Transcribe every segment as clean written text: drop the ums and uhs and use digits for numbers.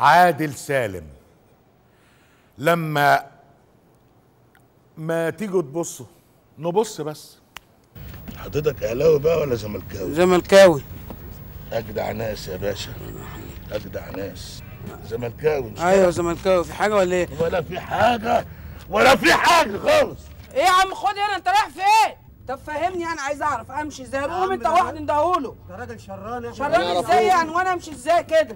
عادل سالم. لما ما تيجوا تبصوا نبص بس. حضرتك اهلاوي بقى ولا زملكاوي؟ زملكاوي. اجدع ناس يا باشا، اجدع ناس. زملكاوي مش ايوه زملكاوي. في حاجه ولا ايه؟ ولا في حاجه ولا في حاجه خالص. ايه يا عم خد هنا، انت رايح فين؟ طب فهمني، انا عايز اعرف امشي ازاي. قوم انت واحد اندهوله. ده راجل شران. شران ازاي يعني؟ وانا امشي ازاي كده؟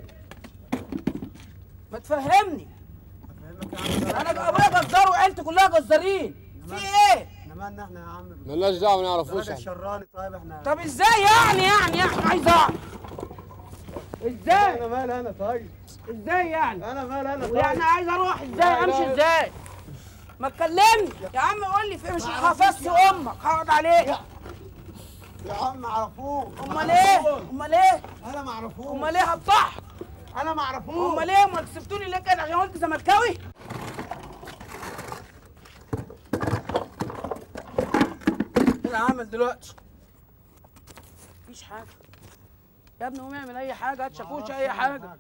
ما تفهمني. انا ابويا جزار وعيلتي كلها جزارين. في ايه؟ احنا مالنا احنا يا عم؟ مالناش دعوه، ما نعرفوش. راجل شراني. طيب احنا طب ازاي يعني عايز اعرف ازاي؟ انا مال انا. طيب ازاي يعني؟ انا مال انا. طيب يعني عايز اروح ازاي؟ امشي ازاي؟ ما تكلمني يا عم. قول لي في مش حفظت امك هقعد عليك يا عم ما اعرفوش. امال ايه؟ امال ايه؟ انا ما اعرفوش. امال ايه هتضحك؟ انا ما اعرفوش. امال ايه؟ ما كسبتوني ليه كده عشان قلت زملكاوي؟ ايه العمل دلوقتي؟ مفيش حاجه يا ابني. قوم اعمل اي حاجه، هات شاكوشه اي حاجه.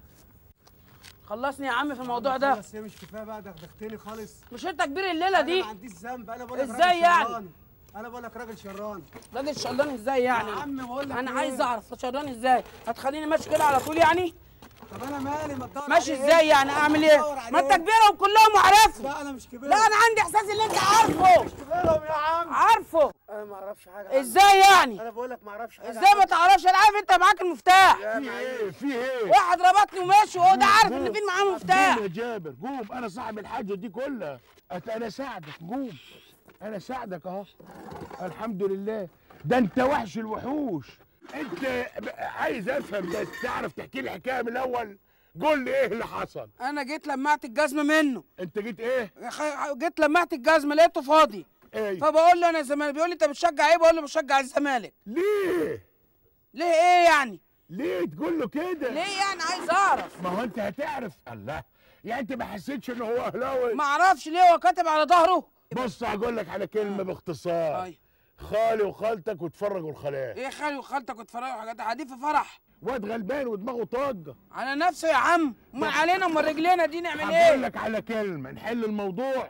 خلصني يا عم في الموضوع ده. بس هي مش كفايه بقى، دغدغتني خالص. مش انت كبير الليله دي؟ انا ما عنديش ذنب. انا بقول لك ازاي يعني؟ انا بقول لك راجل شران. راجل شران ازاي يعني؟ يا عم بقول لك انا إيه؟ عايز اعرف شران ازاي؟ هتخليني ماشي كده على طول يعني؟ طب انا مالي؟ ما تدور ماشي عليه. ازاي يعني؟ اعمل ايه؟ ما انت كبيرهم كلهم وعارفهم. لا انا مش كبير. لا انا عندي احساس ان انت عارفه. كبيرهم يا عم. عارفه. انا ما اعرفش حاجه. ازاي يعني؟ انا بقول لك ما اعرفش حاجه. ازاي ما تعرفش؟ انا عارف انت معاك المفتاح. في ايه؟ واحد ربطني وماشي وهو ده عارف ان في معاه مفتاح. قوم يا جابر قوم، انا صاحب الحاجه دي كلها. انا ساعدك. قوم انا ساعدك اهو. الحمد لله. ده انت وحش الوحوش. انت عايز افهم بس تعرف تحكي لي الحكايه من الاول؟ قول لي ايه اللي حصل. انا جيت لمعت الجزمه منه. انت جيت ايه؟ جيت لمعت الجزمه لقيته فاضي. ايه؟ فبقول له انا زمالك. بيقول لي انت بتشجع ايه؟ بقول له بشجع الزمالك. ليه؟ ليه ايه يعني؟ ليه تقول له كده؟ ليه يعني؟ عايز اعرف. ما هو انت هتعرف. الله، يعني انت ما حسيتش ان هو اهلاوي؟ ما اعرفش ليه هو كاتب على ظهره. بص هقول لك على كلمه باختصار. ايوه. خالي وخالتك وتفرجوا الخلايا. ايه خالي وخالتك وتفرقوا حاجات دي في فرح؟ واد غلبان ودماغه طاقه على نفسه يا عم. امال علينا امال رجلينا دي نعمل هقول ايه؟ لك على كلمه نحل الموضوع.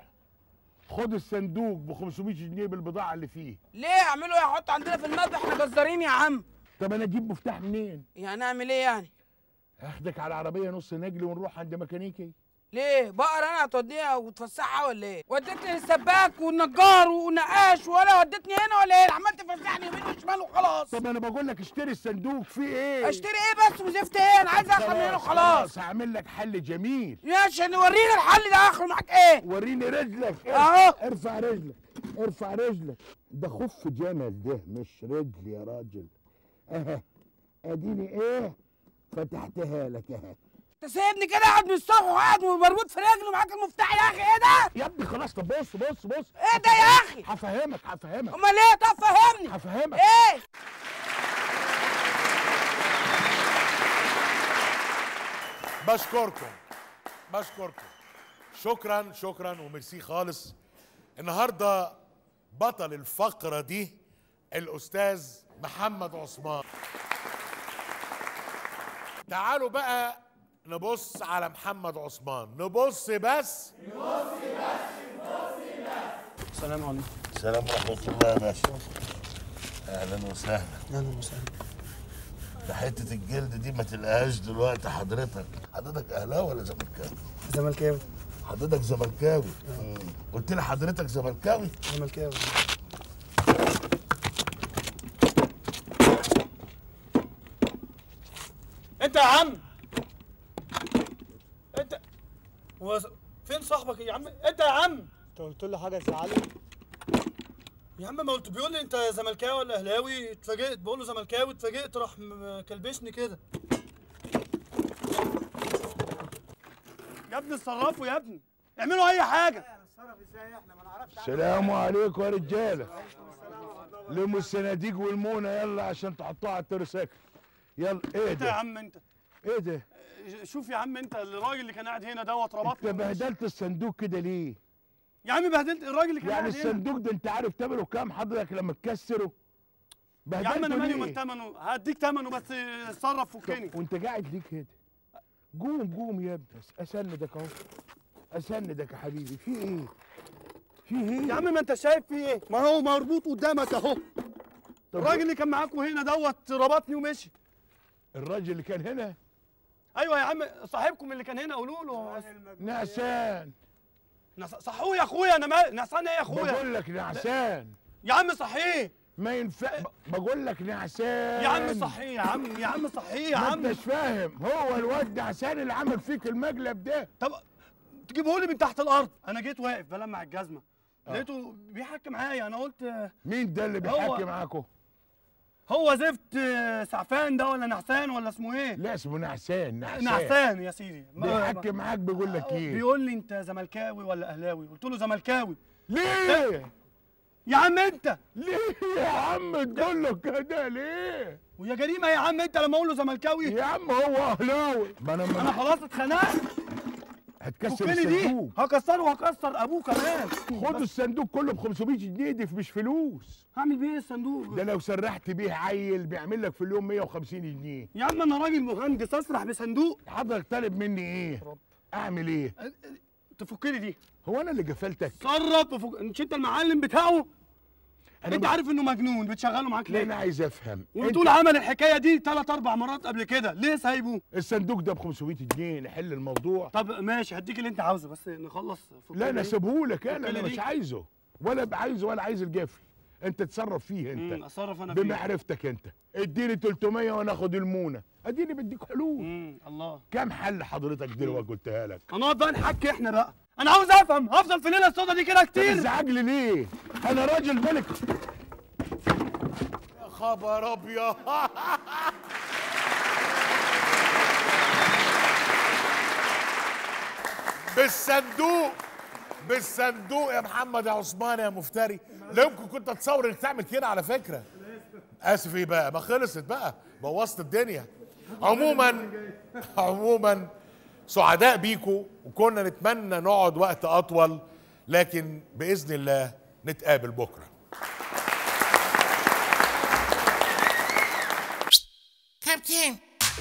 خد الصندوق ب 500 جنيه بالبضاعه اللي فيه. ليه اعملوا ايه؟ احطه عندنا في المذبح؟ احنا جزارين يا عم. طب انا اجيب مفتاح منين؟ يعني اعمل ايه يعني؟ اخدك على عربيه نص نجل ونروح عند ميكانيكي. ليه بقر انا هتوديها وتفسحها ولا ايه؟ وديتني للسباك والنجار ونقاش ولا وديتني هنا ولا ايه؟ عمال تفسحني يمين وشمال وخلاص. طب انا بقول لك اشتري الصندوق فيه ايه؟ اشتري ايه بس وزفت ايه؟ انا عايز اخد من هنا وخلاص. هعمل لك حل جميل. ماشي وريني الحل ده اخره معاك ايه؟ وريني رجلك اهو. ارفع رجلك. ارفع رجلك. ده خف جمل ده مش رجل يا راجل. اها اديني ايه فتحتها لك اها. انت سايبني كده قاعد من الصبح وقاعد مربوط في رجلي ومعاك المفتاح يا اخي. ايه ده؟ يا ابني خلاص. طب بص بص بص. ايه ده يا اخي؟ هفهمك. امال ايه؟ طب فهمني. هفهمك. ايه؟ بشكركم شكرا وميرسي خالص. النهارده بطل الفقره دي الاستاذ محمد عثمان. تعالوا بقى نبص على محمد عثمان. نبص بس. السلام عليكم. السلام ورحمه الله يا باشا. اهلا وسهلا. اهلا وسهلا. ده حته الجلد دي ما تلقاهاش دلوقتي. حضرتك اهلاوي ولا زملكاوي؟ زملكاوي. حضرتك زملكاوي. قلت لي حضرتك زملكاوي. زملكاوي. انت يا عم انت هو فين صاحبك يا عم؟ انت يا عم انت قلت له حاجه تزعلك؟ يا عم ما قلت بيقول لي انت زملكاوي ولا اهلاوي؟ اتفاجئت بقول له زملكاوي، اتفاجئت راح كلبشني كده. يا ابني اتصرفوا يا ابني، اعملوا اي حاجه. هنتصرف ازاي احنا ما نعرفش؟ السلام عليكم يا رجاله. لموا الصناديق والمونه يلا عشان تحطوها على الترساكل. يلا. ايه انت يا ده؟ عم انت ايه ده؟ شوف يا عم انت الراجل اللي كان قاعد هنا دوت ربطني. انت بهدلت الصندوق كده ليه؟ يا عم بهدلت الراجل اللي كان يعني قاعد هنا. الصندوق ده انت عارف ثمنه كام حضرتك لما تكسره؟ يا عم انا مالي ليه؟ من ثمنه، هديك ثمنه بس اتصرف فكني. وانت قاعد ليه كده؟ قوم يا ابني، اسندك اهو، اسندك يا حبيبي. في ايه؟ في ايه؟ يا عم ما انت شايف في ايه؟ ما هو مربوط قدامك اهو. الراجل اللي كان معاكم هنا دوت ربطني ومشي. الراجل اللي كان هنا؟ ايوه يا عم صاحبكم اللي كان هنا قولوا له. نعسان. صحوه يا اخويا. انا نعسان ايه يا اخويا؟ بقول لك نعسان. يا عم صحيه. ما ينفع. بقول لك نعسان يا عم صحيه يا عم، يا عم صحيه يا عم. ما انتش فاهم، هو الواد نعسان اللي عمل فيك المقلب ده. طب تجيبه لي من تحت الارض. انا جيت واقف بلمع الجزمه لقيته بيحكي معايا. انا قلت مين ده اللي بيحكي معاكوا؟ هو زفت سعفان ده ولا نعسان ولا اسمه ايه؟ لا اسمه نعسان. نعسان يا سيدي. بيحكي معاك بيقول لك ايه؟ بيقول لي انت زملكاوي ولا اهلاوي؟ قلت له زملكاوي. ليه؟ يا عم انت ليه يا عم تقول له كده ليه؟ ويا جريمه يا عم انت لما اقول له زملكاوي. يا عم هو اهلاوي. ما انا خلاص اتخنقت. هتكسر فكني دي الصندوق. هكسره وهكسر ابوه كمان. خد الصندوق كله ب 500 جنيه، دي مش فلوس. هعمل بيه ايه الصندوق ده لو سرحت بيه عيل بيعمل لك في اليوم 150 جنيه. يا عم انا راجل مهندس اسرح بصندوق. حضرتك طالب مني ايه؟ اعمل ايه؟ تفك لي دي. هو انا اللي قفلتك؟ صرف مش انت المعلم بتاعه؟ انت عارف انه مجنون بتشغله معاك ليه؟ انا عايز افهم. وبتقول عمل الحكايه دي 3 4 مرات قبل كده، ليه سايبه؟ الصندوق ده ب 500 جنيه نحل الموضوع. طب ماشي هديك اللي انت عاوزه بس نخلص. لا انا سيبهولك. انا مش عايزه ولا عايزه ولا عايز الجفل. انت تصرف فيه انت. اتصرف انا فيه بمعرفتك انت. اديني 300 وانا اخد المونه. اديني بديك حلول. الله. كام حل حضرتك دلوقتي قلتها لك؟ هنقعد بقى نحكي احنا بقى. انا عاوز افهم هفضل في الليله السوداء دي كده كتير. ازعج لي ليه؟ انا راجل ملك. يا خبر ابيض. بالصندوق يا محمد يا عثمان يا مفتري. لا يمكن كنت اتصور انك تعمل كده على فكره. اسف ايه بقى؟ ما خلصت بقى، بوظت الدنيا. عموما سعداء بيكوا وكنا نتمنى نقعد وقت اطول، لكن باذن الله نتقابل بكره. كابتن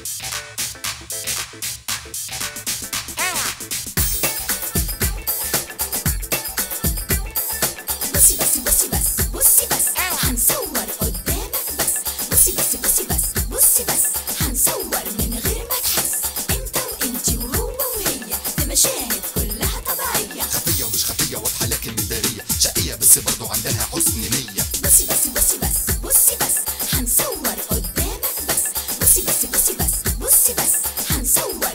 بصي بس هنصور قدامك بس. بصي بس هنصور من غير ما تحس. انت وانتي وهو وهي في مشاهد كلها طبيعية. خفية ومش خفية واضحة لكن مدارية. شقية بس برضو عندها حسن نية. بصي بس هنصور قدامك بس. بصي بس هنصور